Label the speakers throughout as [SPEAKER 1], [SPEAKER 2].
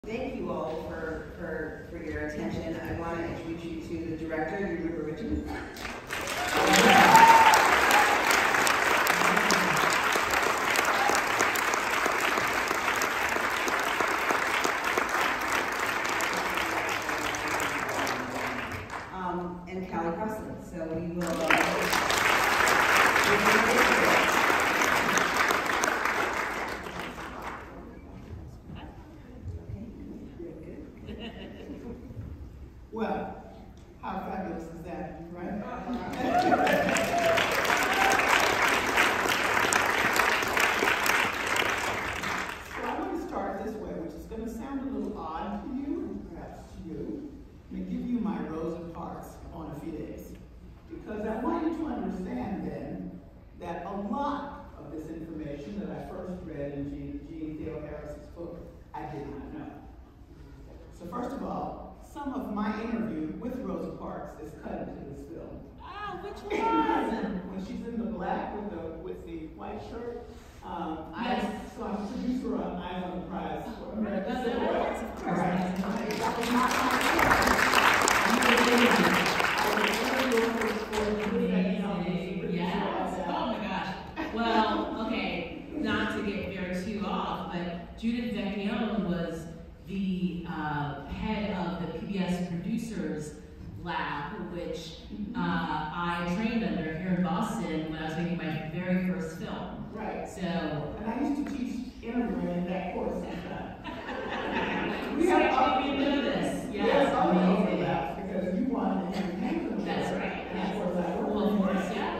[SPEAKER 1] Thank you all for your attention. I want to introduce you to the director, Yoruba Richen. And Callie Crossley. So we will.
[SPEAKER 2] Well, how fabulous is that, right? So I want to start this way, which is going to sound a little odd to you, and perhaps to you. I'm going to give you my Rosa Parks on a few days. Because I want you to understand then that a lot of this information that I first read in Jeanne Theoharis' book, I did not know. So first of all, some of my interview with Rosa Parks is cut into this film.
[SPEAKER 3] Oh, which one?
[SPEAKER 2] When she's in the black with the white shirt,
[SPEAKER 3] Yes.
[SPEAKER 2] so I'm a producer on Eyes on the Prize for American
[SPEAKER 3] Yes,
[SPEAKER 2] Civil Rights.
[SPEAKER 3] of course.
[SPEAKER 2] Right. That was not my
[SPEAKER 3] Yes. Oh my gosh. Well, okay, not to get very too off, but Judith Vecchione was the head of the PBS Producers Lab, which I trained under here in Boston when I was making my very first film.
[SPEAKER 2] Right.
[SPEAKER 3] So.
[SPEAKER 2] And I used to teach interviewing in that course sometimes.
[SPEAKER 3] We know this.
[SPEAKER 2] Yes, all the overlaps because you wanted to entertain them.
[SPEAKER 3] That's right.
[SPEAKER 2] And of course I worked.
[SPEAKER 3] Well, of course, yeah.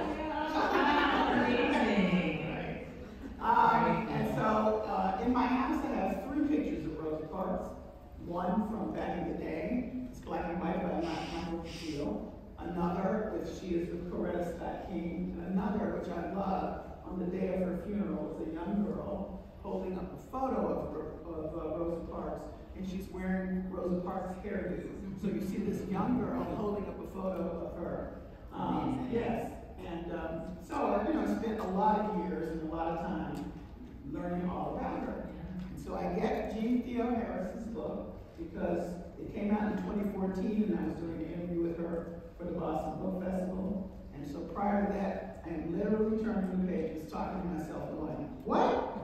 [SPEAKER 3] Amazing.
[SPEAKER 2] Right. And so in my house I have 3 pictures of Rosa Parks. One from back in the day, it's black and white, but I'm not feel. Another, which she is with Coretta Scott King. And another, which I love, on the day of her funeral, was a young girl holding up a photo of Rosa Parks, and she's wearing Rosa Parks' hairdo. So you see this young girl holding up a photo of her. Yes, and so you know, I spent a lot of years and a lot of time learning all about her. And so I get Jeanne Theoharis' book because it came out in 2014, and I was doing an interview with her for the Boston Book Festival. And so prior to that, I am literally turning the pages, talking to myself, going, what?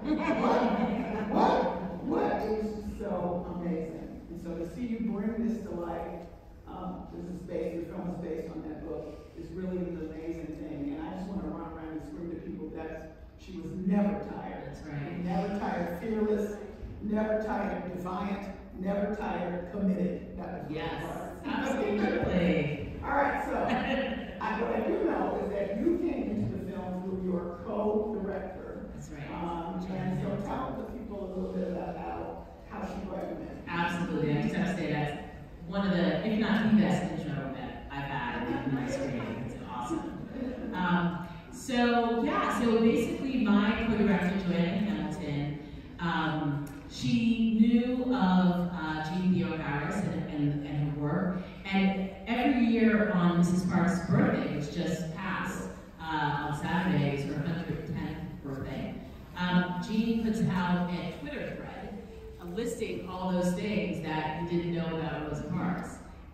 [SPEAKER 2] What? It was just so amazing. And so to see you bring this to life, your film is based on that book, is really an amazing thing. And I just want to run around and scream to people that she was never tired.
[SPEAKER 3] That's right.
[SPEAKER 2] Never tired, fearless, never tired, defiant, never tired, committed. That was
[SPEAKER 3] Yes,
[SPEAKER 2] absolutely. All right, so what I do know is that you came into the film through your co-director.
[SPEAKER 3] That's right.
[SPEAKER 2] And so tell the people a little bit about how she brought you in.
[SPEAKER 3] Absolutely. I just have to say that's one of the, if not the best intro that I've had in my screen. It's awesome. So basically my co-director, Johanna, she knew of Jeanne Theoharis and her work, and every year on Mrs. Parks' birthday, which just passed on Saturday, it was her 110th birthday, Jeanne puts out a Twitter thread listing all those things that you didn't know about Rosa Parks.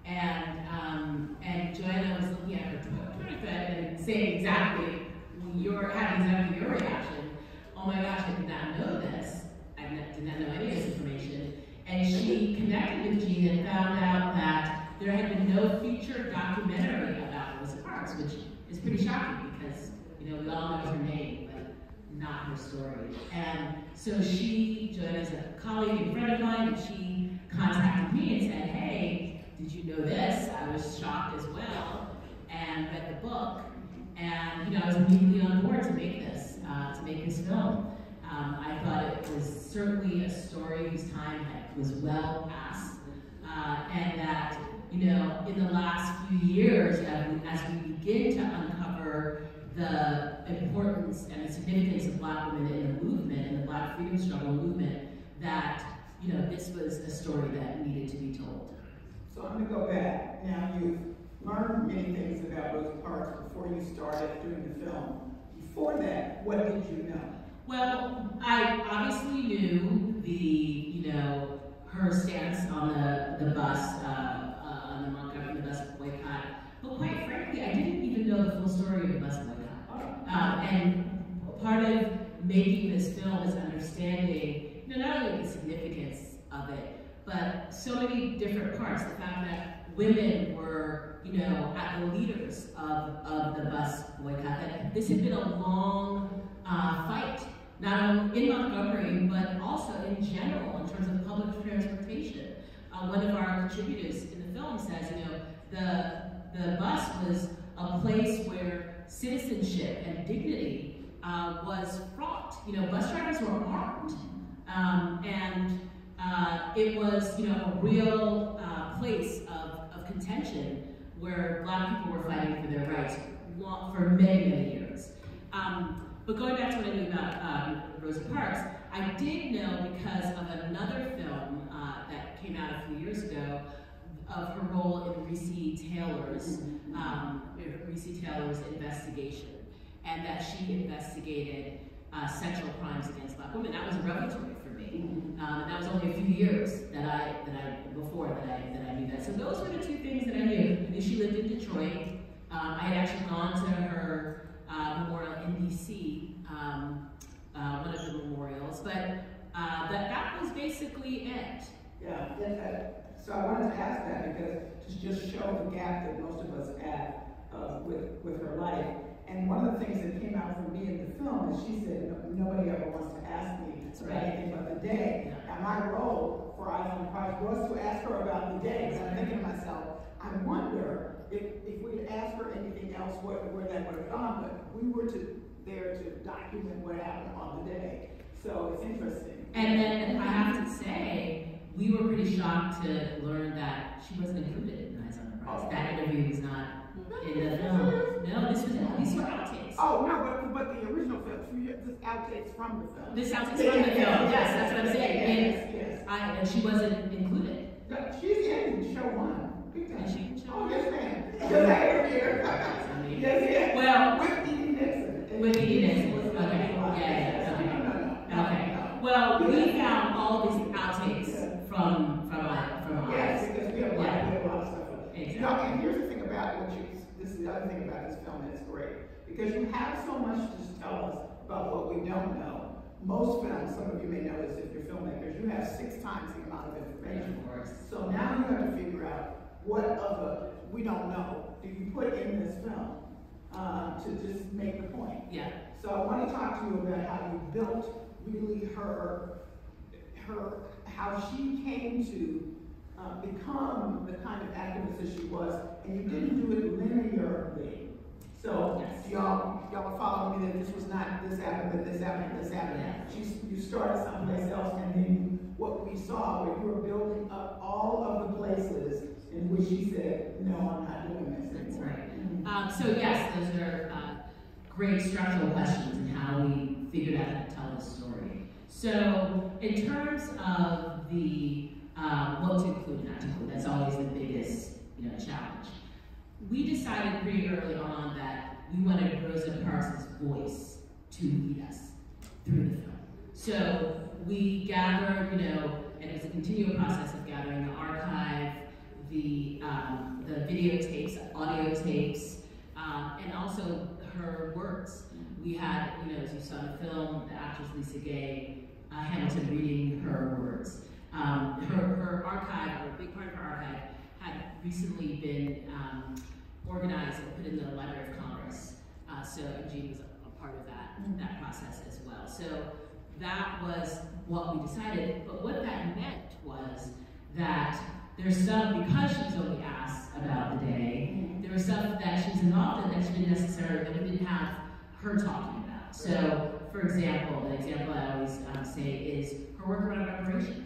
[SPEAKER 3] And Johanna was looking at her Twitter thread and saying exactly your reaction. Oh my gosh, I did not know this. I did not know any of this information. And she connected with Jeanne and found out that there had been no feature documentary about Rosa Parks, which is pretty shocking because, you know, we all know her name, but not her story. And so Joanna's a colleague and friend of mine, and she contacted me and said, hey, did you know this? I was shocked as well, and read the book. And, you know, I was immediately on board to make this film. I thought it was certainly a story whose time was well past, and that, you know, in the last few years, as we begin to uncover the importance and the significance of Black women in the movement, in the Black freedom struggle movement, that, you know, this was a story that needed to be told.
[SPEAKER 2] So I'm going to go back. Now, you've learned many things about Rosa Parks before you started doing the film. Before that, what did you know?
[SPEAKER 3] Well, I obviously knew her stance on the bus, on the Montgomery bus boycott. But quite frankly, I didn't even know the full story of the bus boycott. And part of making this film is understanding, not only the significance of it, but so many different parts. The fact that women were, at the leaders of the bus boycott. That this had been a long fight, not only in Montgomery, but also in general in terms of public transportation. One of our contributors in the film says, the bus was a place where citizenship and dignity was fraught. Bus drivers were armed, and it was, a real place of contention where Black people were fighting for their rights for many, many years. But going back to what I knew about Rosa Parks, I did know because of another film that came out a few years ago of her role in Reese Taylor's investigation, and that she investigated sexual crimes against Black women. That was revelatory for me. And that was only a few years that I knew that. So those were the two things that I knew. I knew she lived in Detroit. I had actually gone to her memorial in DC, one of the memorials, but that was basically it.
[SPEAKER 2] Yeah, so I wanted to ask that because to just show the gap that most of us have with her life. And one of the things that came out for me in the film is she said, nobody ever wants to ask me about anything about the day. Yeah. And my role for Eyes on the Prize was to ask her about the day. So I'm thinking to myself, I wonder if we'd asked her anything else, where that would have gone, but we were there to document what happened on the day. So it's interesting.
[SPEAKER 3] And then I have to say, we were pretty shocked to learn that she wasn't included in Eyes on the Prize. That interview was not in the film. No, these were outtakes.
[SPEAKER 2] Oh, no, but the original film, this outtakes from the film.
[SPEAKER 3] This outtakes from the film, yes, that's what I'm saying.
[SPEAKER 2] Yes.
[SPEAKER 3] And she wasn't included.
[SPEAKER 2] She's in show one.
[SPEAKER 3] And she can show
[SPEAKER 2] Oh, yes, ma'am. Because I am here. Yes.
[SPEAKER 3] Well,
[SPEAKER 2] with Edie Nixon.
[SPEAKER 3] With Edie Nixon. Okay. Okay. Well, we found all these outtakes from
[SPEAKER 2] Yes, because we have a lot of stuff.
[SPEAKER 3] Exactly.
[SPEAKER 2] And here's the thing about this is the other thing about this film, and it's great. Because you have so much to tell us about what we don't know. Most films, some of you may know this if you're filmmakers, you have 6 times the amount of information.
[SPEAKER 3] Of course.
[SPEAKER 2] So now you have to figure out what other we don't know do you put in this film to just make the point.
[SPEAKER 3] Yeah.
[SPEAKER 2] So I want to talk to you about how you built really how she came to become the kind of activist that she was, and you didn't do it linearly. So
[SPEAKER 3] yes.
[SPEAKER 2] y'all are following me that this was not this happened, but this happened, this happened. Yeah. You started someplace else, and then what we saw, where you were building up all of the places in which she said, no, I'm not doing this anymore.
[SPEAKER 3] That's right. So yes, those are great structural questions in how we figured out how to tell the story. So in terms of the what to include and not to include, that's always the biggest challenge. We decided pretty early on that we wanted Rosa Parks' voice to lead us through the film. So we gathered, and it was a continual process of gathering the archive, the videotapes, audio tapes, and also her words. We had, as you saw in the film, the actress Lisa Gay Hamilton reading her words. Her archive, or a big part of her archive, had recently been organized and put in the Library of Congress. So Jeanne was a part of that process as well. So that was what we decided. But what that meant was that there's stuff, because she was only asked about the day, there was stuff that she was involved in that she didn't necessarily, that we didn't have her talking about. So, for example, the example I always say is her work around reparations.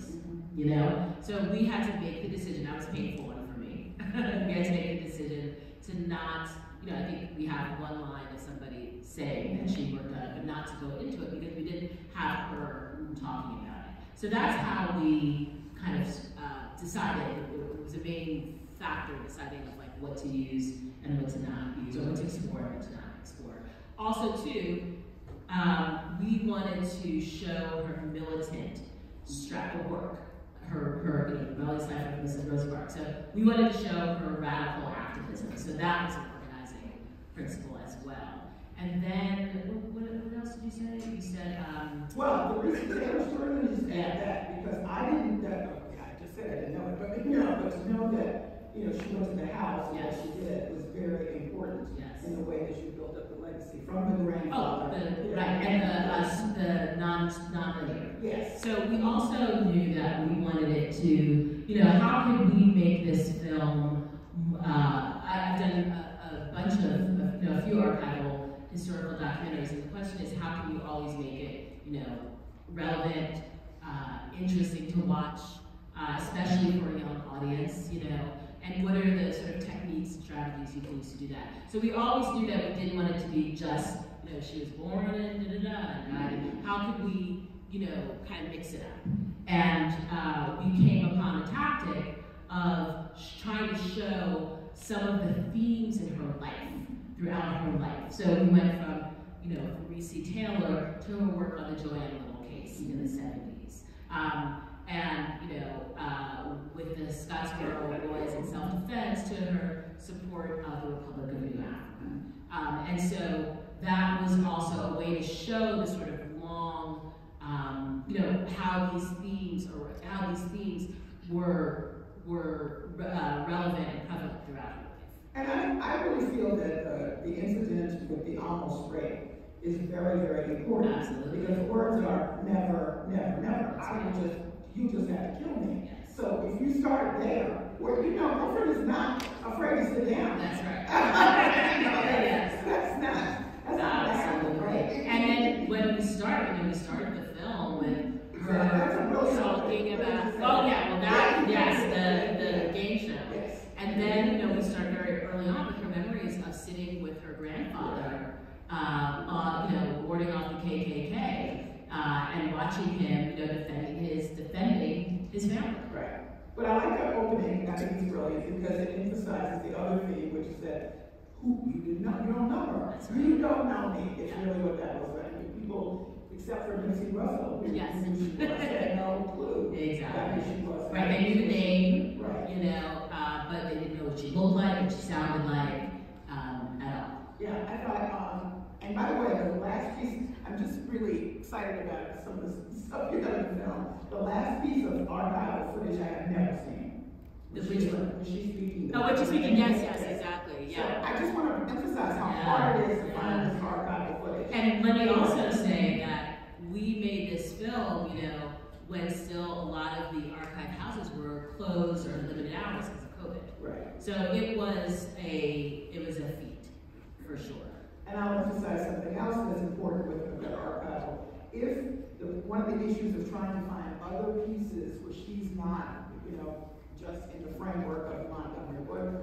[SPEAKER 3] So we had to make the decision. That was a painful one for me. We had to make the decision to not, I think we have one line of somebody saying that she worked on it, but not to go into it because we didn't have her talking about it. So that's how we kind of decided. It was a main factor in deciding of what to use and what to not use, or what to explore and what to not explore. Also, too, we wanted to show her militant work, her rebellious life with Mrs. Rosa Parks. So we wanted to show her radical activism. So that was an organizing principle as well. And then, what else did you say? You said,
[SPEAKER 2] well, the reason Taylor story, let me just add that, because I didn't, I just said I didn't know it, but to know that, she went to the house and what she did was very important in the way that she built up the legacy from the grandfather.
[SPEAKER 3] Right, and the non-linear.
[SPEAKER 2] Yes.
[SPEAKER 3] So we also knew that we wanted it to, how could we make this film, I've done a bunch of, a few archival historical documentaries, and the question is, how can you always make it, relevant, interesting to watch, especially for a young audience, and what are the sort of techniques and strategies you can use to do that? So we always knew that we didn't want it to be just, she was born and and how could we, kind of mix it up? And we came upon a tactic of trying to show some of the themes in her life, throughout her life. So we went from, Reese Taylor to her work on the Johanna case in the 70s. With the Scottsboro boys in self-defense to her support of the Republic of New Africa. And so that was also a way to show the sort of long, how these themes were relevant and prevalent throughout her life.
[SPEAKER 2] And I really feel that the incident with the almost rape is very, very important.
[SPEAKER 3] Absolutely.
[SPEAKER 2] Because words are never, never, never. You just have to kill me.
[SPEAKER 3] Yes.
[SPEAKER 2] So if you start there, where girlfriend is not afraid to sit down.
[SPEAKER 3] That's right.
[SPEAKER 2] That's not
[SPEAKER 3] Absolutely.
[SPEAKER 2] right?
[SPEAKER 3] And then when we started the film with her talking about, the game show.
[SPEAKER 2] Yes.
[SPEAKER 3] And then, we started very early on with her memories of sitting with her grandfather, warding off the KKK, and watching him, defending his family.
[SPEAKER 2] Right. But I like that opening. I think it's brilliant because it emphasizes the other theme, which is that you don't know her.
[SPEAKER 3] That's right.
[SPEAKER 2] You don't know me. It's really what that was like. People, except for Nancy Russell, who had no clue.
[SPEAKER 3] Exactly.
[SPEAKER 2] Who she was.
[SPEAKER 3] Right. They knew the name.
[SPEAKER 2] Right.
[SPEAKER 3] But they didn't know what she looked like, what she sounded like, at all.
[SPEAKER 2] Yeah, I thought, and by the way, the last piece, I'm just really excited about some of the stuff you're going to film. The last piece of archival footage I have never seen.
[SPEAKER 3] Which one?
[SPEAKER 2] When she's speaking.
[SPEAKER 3] Oh, when she's speaking, yes, exactly, yeah.
[SPEAKER 2] So I just want to emphasize how hard it is to find this archival footage.
[SPEAKER 3] And let me also say that we made this film, when still a lot of the archive houses were closed or limited hours because of COVID.
[SPEAKER 2] Right.
[SPEAKER 3] So it was a feat, for sure.
[SPEAKER 2] And I'll emphasize something else that's important with the archival. If one of the issues of trying to find other pieces where she's not, just in the framework of Montgomery,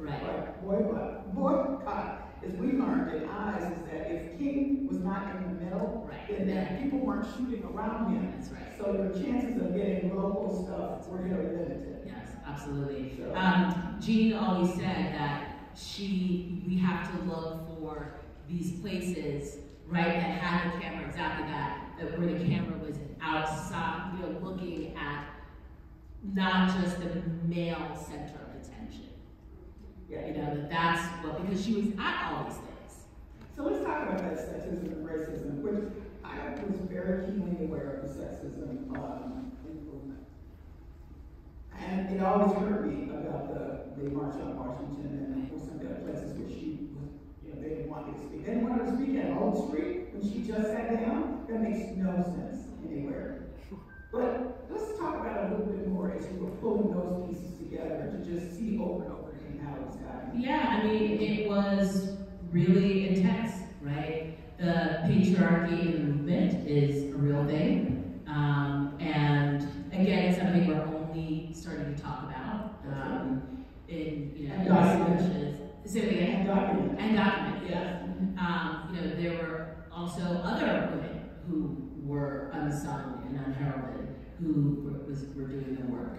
[SPEAKER 2] boycott, as we learned in Eyes, is that if King was not in the middle, then people weren't shooting around him.
[SPEAKER 3] That's right.
[SPEAKER 2] So your chances of getting local stuff were very limited.
[SPEAKER 3] Yes, absolutely.
[SPEAKER 2] So.
[SPEAKER 3] Jeanne always said that we have to look for these places, right, that had the camera, exactly that where the camera was outside, looking at not just the male center of attention.
[SPEAKER 2] Yeah.
[SPEAKER 3] That's what, because she was at all these things.
[SPEAKER 2] So let's talk about that sexism and racism, which I was very keenly aware of the sexism movement. And it always hurt me about the March on Washington and some of the other places where she was, they didn't want me to speak. They didn't want her to speak at Old Street when she just sat down. That makes no sense anywhere. But let's talk about it a little bit more as we were pulling those pieces together to just see over and over again how it was happening.
[SPEAKER 3] Yeah, I mean, it was really intense, right? The patriarchy in the movement is a real thing. And again, it's something we're only starting to talk about in document. And document, yes. There were also other women who were unsung and unheralded who were doing the work.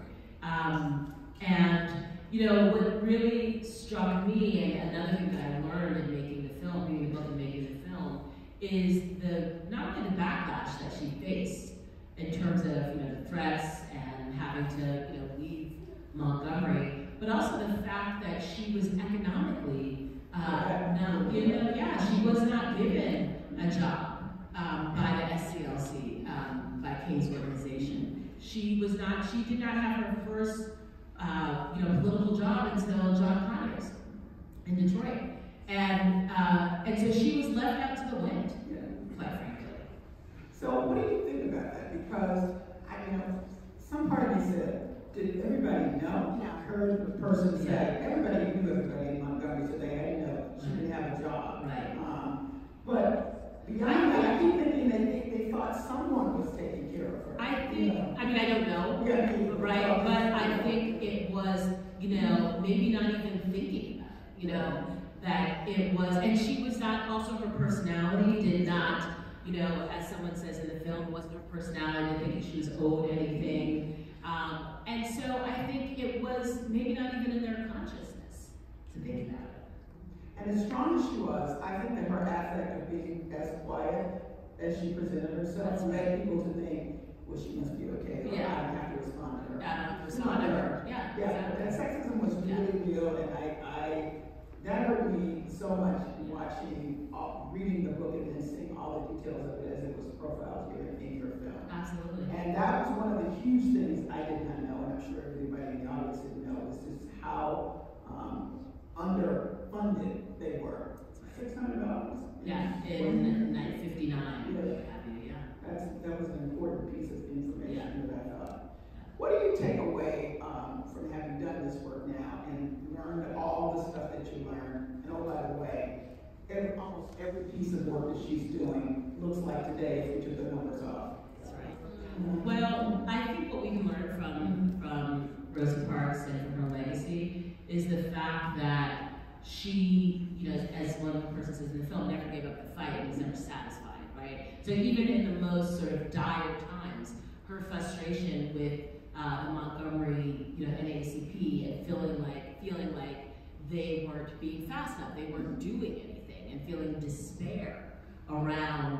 [SPEAKER 3] What really struck me, and another thing that I learned in making the film, reading the book and making the film, is not only the backlash that she faced in terms of the threats and having to Montgomery, but also the fact that she was economically, she was not given a job by the SCLC, by King's organization. She did not have her first, political job until John Conyers in Detroit. And so she was left out to the wind, quite frankly.
[SPEAKER 2] So what do you think about that? Because, some part of me said, did everybody know? I heard the person say, everybody knew everybody in Montgomery, so they had to know she didn't have a job.
[SPEAKER 3] Right.
[SPEAKER 2] But beyond that, I keep thinking they thought someone was taking care of her.
[SPEAKER 3] I don't know, right? But I think it was, maybe not even thinking about it, that it was, and she was not, also her personality did not, as someone says in the film, wasn't her personality, thinking she was owed anything. And so I think it was maybe not even in their consciousness to think about it.
[SPEAKER 2] And as strong as she was, I think that her affect of being as quiet as she presented herself led people to think, well, she must be okay, or I don't have to respond to her.
[SPEAKER 3] I don't have to respond to her. Yeah,
[SPEAKER 2] that sexism was really real, and that hurt me so much watching, reading the book and then seeing all the details of it as it was profiled here in your film.
[SPEAKER 3] Absolutely.
[SPEAKER 2] And that was one of the huge things I did not know, and I'm sure everybody in the audience didn't know, was just how underfunded they were. $600.
[SPEAKER 3] Yeah, in 1959.
[SPEAKER 2] That was an important piece of information that I thought. What do you take away from having done this work now and learned all the stuff that you learned? And oh, by the way, almost every piece of work that she's doing looks like today if we took the numbers off.
[SPEAKER 3] That's right. Well, I think what we can learn from Rosa Parks and from her legacy is the fact that she, as one person says in the film, never gave up the fight and was never satisfied, right? So even in the most sort of dire times, her frustration with the Montgomery, NAACP, and feeling like they weren't being fast enough, they weren't doing anything, and feeling despair around,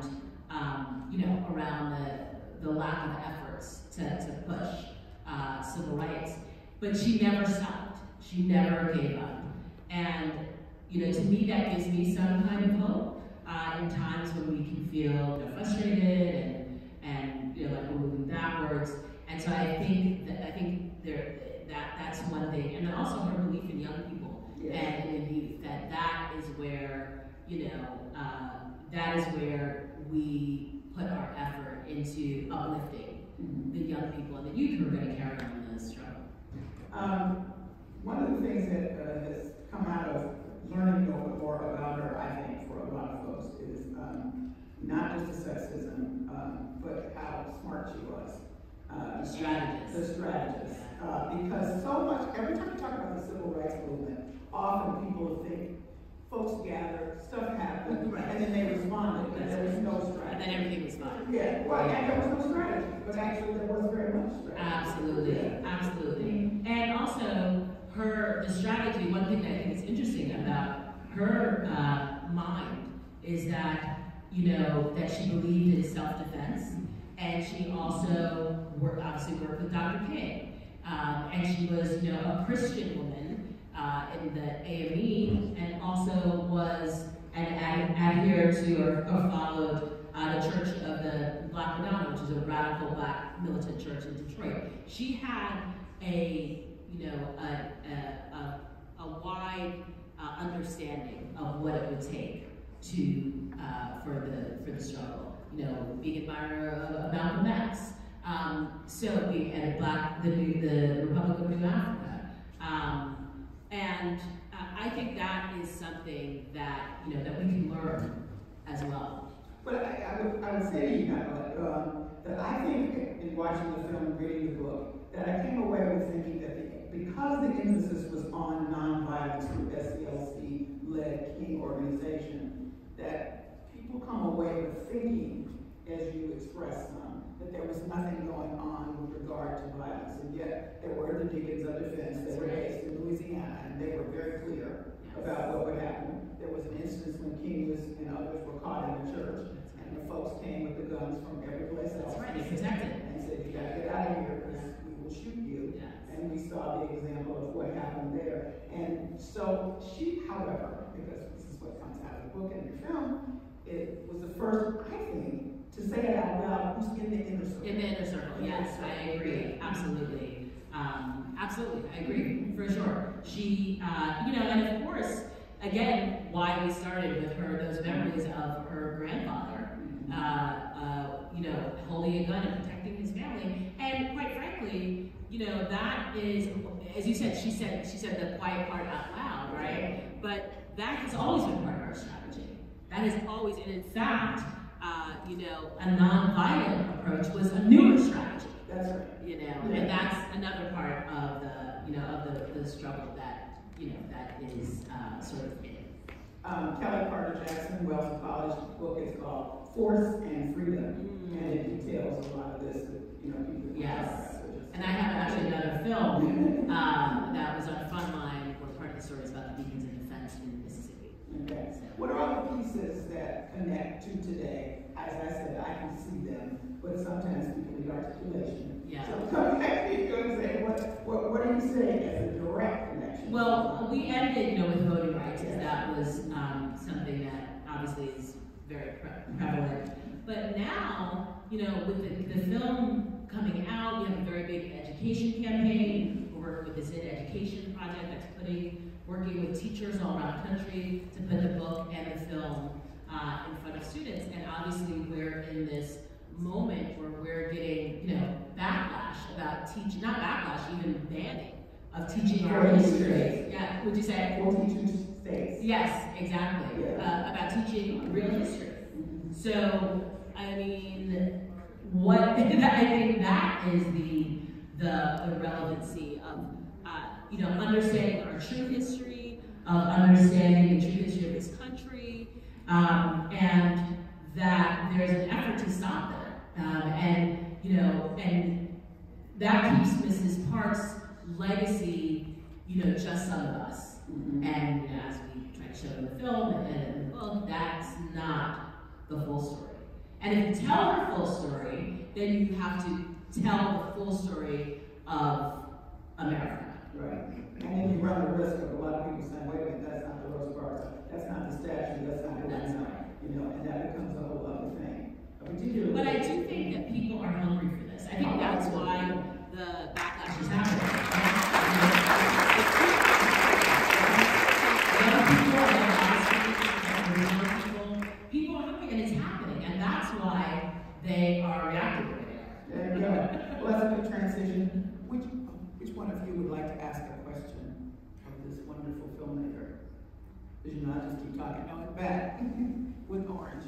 [SPEAKER 3] around the lack of efforts to push civil rights. But she never stopped. She never gave up. And, to me, that gives me some kind of hope in times when we can feel frustrated and like we're moving backwards. And so I think that's one thing. And then also her belief in young people and in youth, that is where, that is where we put our effort into uplifting the young people and the youth who are going to carry on this struggle.
[SPEAKER 2] One of the things that has come out of learning more about her, I think, for a lot of folks, is not just the sexism, but how smart she was.
[SPEAKER 3] The strategist.
[SPEAKER 2] The strategist. Because so much, every time you talk about the civil rights movement, often people think folks gathered, stuff happened, and then they responded, but there was no strategy.
[SPEAKER 3] And then everything was fine.
[SPEAKER 2] Yeah, well, and there was no strategy, but actually there was very much strategy.
[SPEAKER 3] Absolutely, absolutely. And also, the strategy, one thing that I think is interesting about her mind is that, that she believed in self-defense, and she also obviously worked with Dr. King. And she was, a Christian woman in the AME, and also was adhered to or followed the Church of the Black Madonna, which is a radical Black militant church in Detroit. She had a wide understanding of what it would take for the struggle. Being an admirer of Malcolm X, so being the Republic of New Africa, and I think that is something that that we can learn as well.
[SPEAKER 2] But I would say to you now that I think in watching the film and reading the book that I came away with thinking that because the emphasis was on nonviolence through SCLC-led King organization, that people come away with thinking, as you expressed some, that there was nothing going on with regard to violence, and yet there were the Deacons of Defense that were based in Louisiana, and they were very clear about what would happen. There was an instance when King and others were caught in the church, and the folks came with the guns from every place else.
[SPEAKER 3] That's right, they protected.
[SPEAKER 2] And said, you gotta get out of here, because we will shoot you, and we we saw the example of what happened there. And so she, however, because this is what comes out of the book and the film, it was the first, I think, to say it out loud, who's in the inner circle.
[SPEAKER 3] In the inner circle, yes, I agree, absolutely. Absolutely, I agree, for sure. She, you know, and of course, again, why we started with her, those memories of her grandfather, you know, holding a gun and protecting his family. And quite frankly, you know, that is, as you said, she said the quiet part out loud, right? But that has always been part of our strategy. That has always, and in fact, you know, a nonviolent approach was a newer strategy.
[SPEAKER 2] That's right.
[SPEAKER 3] You know, and that's another part of the, you know, of the struggle that, you know, that is sort of hidden.
[SPEAKER 2] Kelly Carter Jackson, Wells College book is called Force and Freedom, and it details a lot of this that, you know, people
[SPEAKER 3] yes. And I have actually another film that was on Frontline, where part of the story is about the Beacons of Defense in Mississippi.
[SPEAKER 2] Okay.
[SPEAKER 3] So.
[SPEAKER 2] What are all the pieces that connect to today? As I said, I can see them, but sometimes people need articulation.
[SPEAKER 3] Yeah.
[SPEAKER 2] So come back to you and say, what are you saying as a direct connection?
[SPEAKER 3] Well, we ended, you know, with voting rights, because that was something that obviously is very prevalent. But now, you know, with the film coming out, we have a very big education campaign. We're working with this education project that's working with teachers all around the country to put the book and the film in front of students. And obviously we're in this moment where we're getting, you know, backlash about teaching, not backlash, even banning of teaching our history. Yeah, would you say?
[SPEAKER 2] 42 states.
[SPEAKER 3] Yes, exactly.
[SPEAKER 2] Yeah.
[SPEAKER 3] About teaching real history. So, I mean, what I think that is the relevancy of you know, understanding our true history, of understanding the true history of this country, and that there's an effort to stop that. And you know, and that keeps Mrs. Parks' legacy, you know, just some of us. And you know, as we try to show in the film and in the book, that's not the full story. And if you tell the full story, then you have to tell the full story of America.
[SPEAKER 2] Right. And then you run the risk of a lot of people saying, wait a minute, that's not the Rosa Parks, that's not the statue, that's not the one, you know, and that becomes a whole other thing.
[SPEAKER 3] But I do think that people are hungry for this. I think that's why the backlash is happening. People are hungry, and it's happening, and that's why they are reacting the way they are.
[SPEAKER 2] There you go. Well, that's a good transition. Which one of you would like to ask a question of this wonderful filmmaker? Because you know, I just keep talking. No, it's back with orange.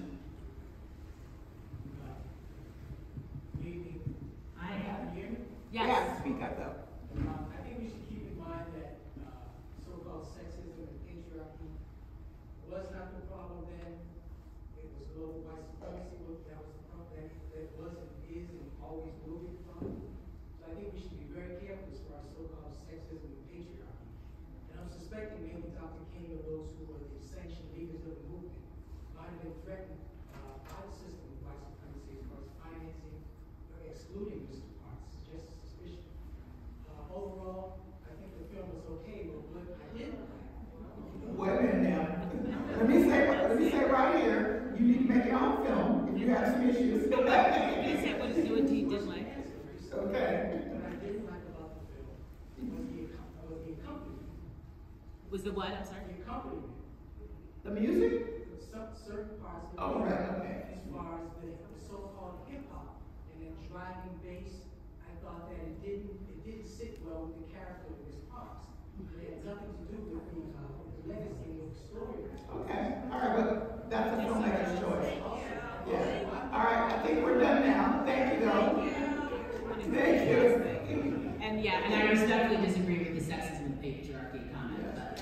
[SPEAKER 3] I have
[SPEAKER 4] you.
[SPEAKER 3] Yes.
[SPEAKER 2] Yeah, speak up though.
[SPEAKER 4] I think we should keep in mind that so-called sexism and patriarchy was not the problem then. It was global white supremacy. That was the problem that was and is and always will be the problem. So I think we should be very careful as far as so-called sexism and patriarchy. And I'm suspecting maybe Dr. King or those who were the sanctioned leaders of the movement might have been threatened by the system of white supremacy as far as financing or excluding Mr. Parks. It's just a suspicion. Overall, I think the film was okay, but what I didn't like.
[SPEAKER 2] Wait a minute now. Let me say right here, you need to make your own film if you have some issues.
[SPEAKER 3] What he did like.
[SPEAKER 2] Okay.
[SPEAKER 4] What I didn't like about the film was the accompaniment.
[SPEAKER 3] Was the what? I'm sorry?
[SPEAKER 4] The accompaniment.
[SPEAKER 2] The music?
[SPEAKER 4] Certain parts of the
[SPEAKER 2] Oh,
[SPEAKER 4] film,
[SPEAKER 2] right, okay.
[SPEAKER 4] as far as the so-called hip-hop and then driving bass, I thought that it didn't sit well with the character of Miss Parks. It had nothing to do with the legacy of the story.
[SPEAKER 2] Okay. All right, but that's a filmmaker's choice. Yeah. All right, I think we're done now. Thank you, though. Thank you.
[SPEAKER 3] And yeah, and I respectfully disagree with the sexism and patriarchy comment, but.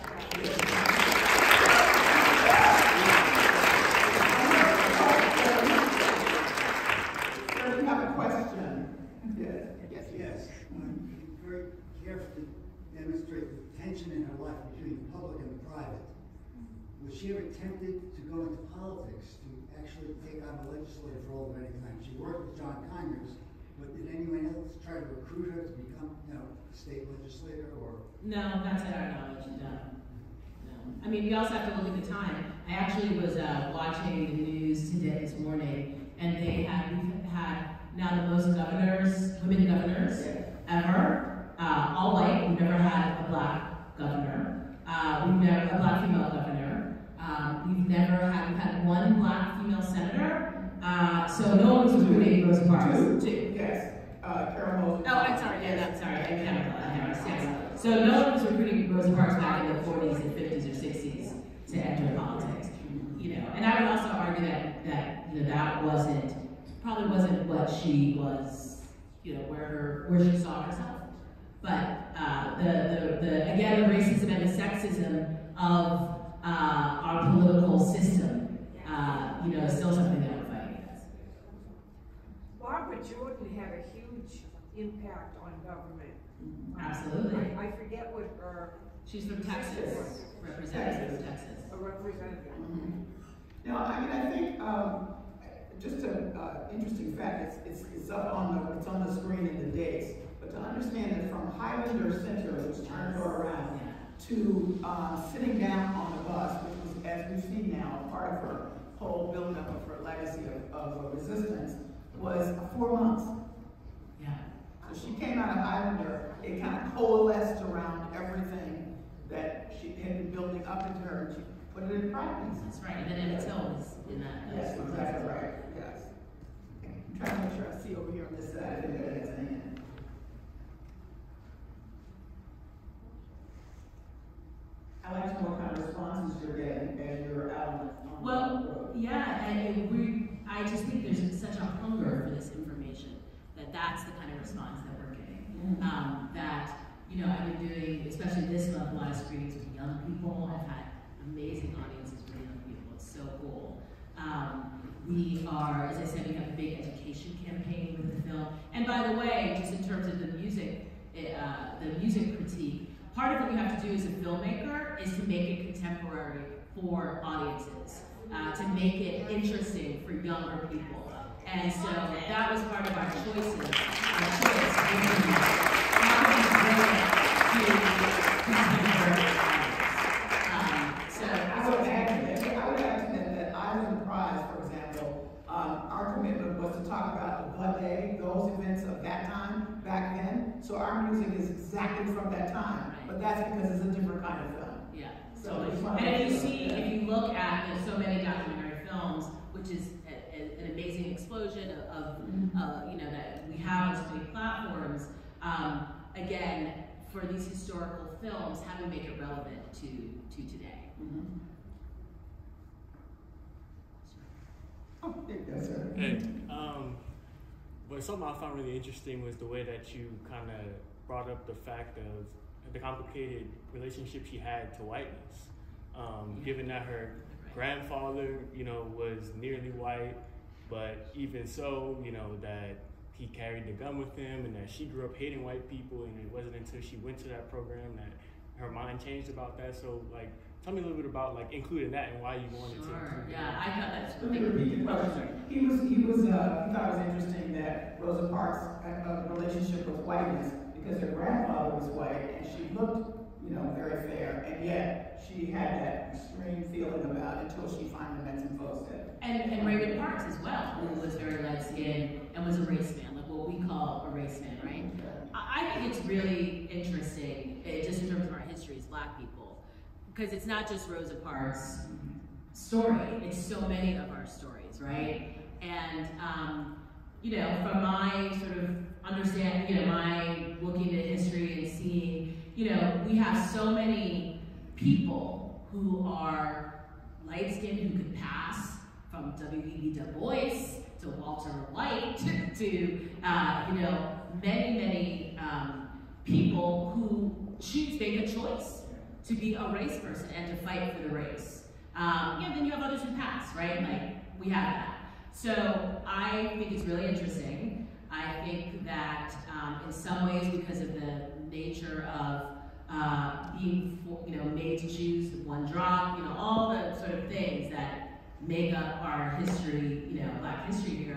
[SPEAKER 2] Sir, you have a question?
[SPEAKER 5] Yes. Very carefully demonstrate the tension in her life between the public and the private. Was she ever tempted to go into politics, to actually take on the legislative role of any kind? She worked with John Conyers but did anyone else try to recruit her to become, you know, a state legislator or?
[SPEAKER 3] No, not to our knowledge, no. I mean, we also have to look at the time. I actually was watching the news today, this morning, and we've had now the most women governors ever, all white. We've never had a black governor. We've never a black female governor. We've had one black female senator. So no one was recruiting Rosa Parks.
[SPEAKER 2] Two. Yes. Carol.
[SPEAKER 3] Oh, I'm sorry. Yeah, I'm sorry. I Harris. Yes. So no one was recruiting Rosa Parks back in the 40s and 50s or 60s to enter politics. You know, and I would also argue that you know that probably wasn't what she was. You know, where she saw herself. But the racism and the sexism of our political system, you know, is still something that we're fighting against.
[SPEAKER 6] Barbara Jordan had a huge impact on government.
[SPEAKER 3] Absolutely.
[SPEAKER 6] I forget what her.
[SPEAKER 3] She's from Texas, representative from Texas.
[SPEAKER 6] A representative.
[SPEAKER 2] Mm-hmm. Now, I mean, I think just an interesting fact. It's up on the screen in the days. But to understand that from Highlander Center, which turned her around, to sitting down on the bus, which was, as we've seen now, part of her whole buildup of her legacy of resistance, was 4 months.
[SPEAKER 3] Yeah.
[SPEAKER 2] So she came out of Highlander, it kind of coalesced around everything that she had been building up into her, and she put it in practice.
[SPEAKER 3] That's right, and then Emmett Till was in that.
[SPEAKER 2] Yes, exactly right, yes. I'm trying to make sure I see over here on this side, if there is anything. I like to know what kind of responses you're getting as you're out on the road.
[SPEAKER 3] Yeah, and I just think there's such a hunger for this information that's the kind of response that we're getting. That, you know, I've been doing, especially this month, a lot of screenings with young people. I've had amazing audiences with young people. It's so cool. We are, as I said, we have a big education campaign with the film. And by the way, just in terms of the music critique, part of what you have to do as a filmmaker is to make it contemporary for audiences, to make it interesting for younger people. And so that was part of our choices. Our choice how do we bring it to contemporary audience?
[SPEAKER 2] I would add to that Island Prize, for example, our commitment was to talk about the day, those events of that time, back then. So our music is exactly from that time, but that's because it's a different kind of film.
[SPEAKER 3] Yeah.
[SPEAKER 2] So
[SPEAKER 3] and if you look at so many documentary films, which is an amazing explosion of you know, that we have on so many platforms. Again, for these historical films, how do we make it relevant to today?
[SPEAKER 2] Yes, sir.
[SPEAKER 7] Hey, but something I found really interesting was the way that you kind of brought up the fact of the complicated relationship she had to whiteness. Given that her grandfather, you know, was nearly white, but even so, you know, that he carried the gun with him, and that she grew up hating white people, and it wasn't until she went to that program that her mind changed about that. So, like, tell me a little bit about, like, including that and why you wanted to include
[SPEAKER 3] Yeah, I thought that's
[SPEAKER 2] Let me repeat the question. He thought it was interesting that Rosa Parks had a relationship with whiteness because her grandfather was white and she looked, you know, very fair, and yet she had that extreme feeling about it until she finally met some folks that.
[SPEAKER 3] And Raymond Parks as well, who was very light-skinned and was a race man, like what we call a race man, right? I think it's really interesting, just in terms of our history as Black people, because it's not just Rosa Parks' story, it's so many of our stories, right? And, you know, from my sort of understanding, you know, my looking at history and seeing, you know, we have so many people who are light-skinned who could pass, from W.E.B. Du Bois to Walter White to you know, many people who make a choice to be a race person and to fight for the race. Yeah, then you have others who pass, right? Like, we have that. So I think it's really interesting. I think that in some ways, because of the nature of being, you know, made to choose with one drop, you know, all the sort of things that make up our history, you know, Black history here,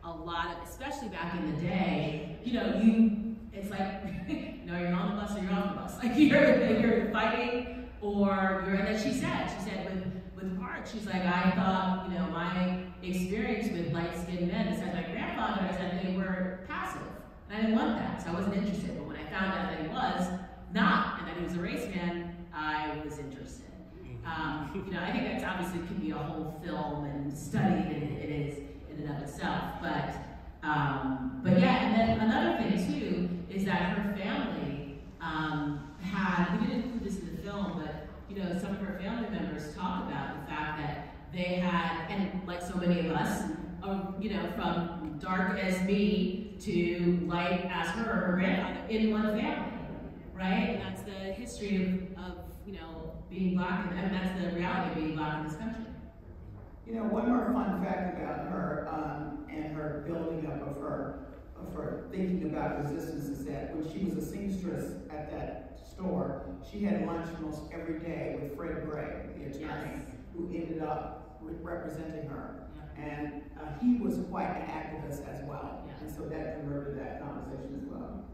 [SPEAKER 3] a lot of, especially back in the day, it's like, you're on the bus or you're off the bus. Like you're fighting or you're, and then she said with Parks, she's like, I thought, my experience with light-skinned men, besides my grandfather, is that they were passive. And I didn't want that, so I wasn't interested. But when I found out that he was not, and that he was a race man, I was interested. I think that's obviously could be a whole film and study it is in and of itself. But yeah, and then another thing too is that her family had, we didn't include this in the film, but some of her family members talk about the fact that they had, and like so many of us, from dark as me to light as her grandfather in one family, right? And that's the history of being black, and that's the reality of being black in this country.
[SPEAKER 2] One more fun fact about her and her building up of her thinking about resistance is that when she was a seamstress at that store, she had lunch almost every day with Fred Gray, the attorney, who ended up representing her. Yeah. And he was quite an activist as well. Yeah. And so that drew her to that conversation as well.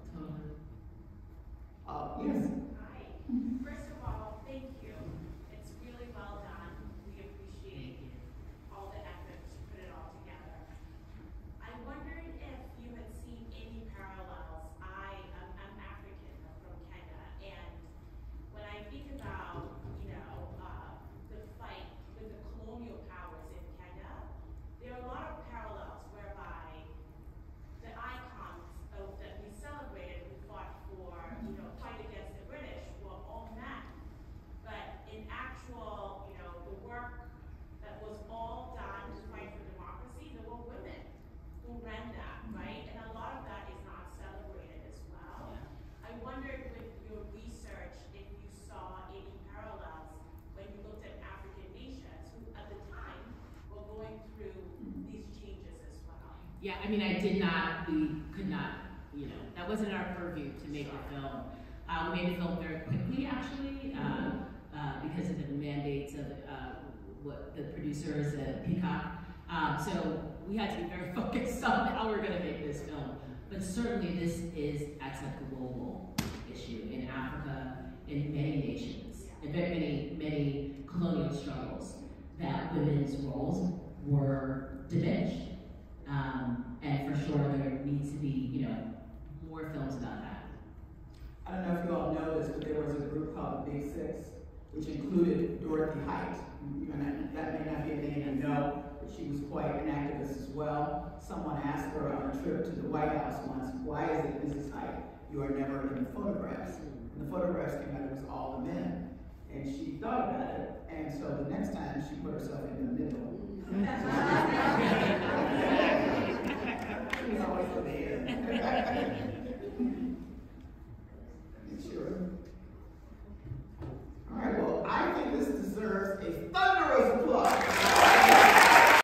[SPEAKER 2] Yes.
[SPEAKER 8] Hi. First of all, thank you. It's really well done. We appreciate all the efforts to put it all together. I wondered if you had seen any parallels. I'm African, I'm from Kenya, and when I think about, the fight with the colonial powers in Kenya, there are a lot of parallels whereby the icons that we celebrated, who fought for, fight against the British, were all men. But in actual, the work that was all done to fight for democracy, there were women who ran that, right? And a lot of that is not celebrated as well. Yeah. I wondered with your research if you saw any parallels when you looked at African nations who at the time were going through these changes as well.
[SPEAKER 3] Yeah, I mean, we could not, that wasn't our purview to make the film. We made the film very quickly, actually, because of the mandates of what the producers at Peacock. So we had to be very focused on how we're going to make this film. But certainly this is a global issue in Africa, in many nations, in many colonial struggles, that women's roles were diminished. And for sure there needs to be, more films about that.
[SPEAKER 2] I don't know if you all know this, but there was a group called the Big Six, which included Dorothy Height. That may not be a name you know, but she was quite an activist as well. Someone asked her on a trip to the White House once, why is it, Mrs. Height, you are never in the photographs? And the photographs came out, it was all the men. And she thought about it, and so the next time she put herself in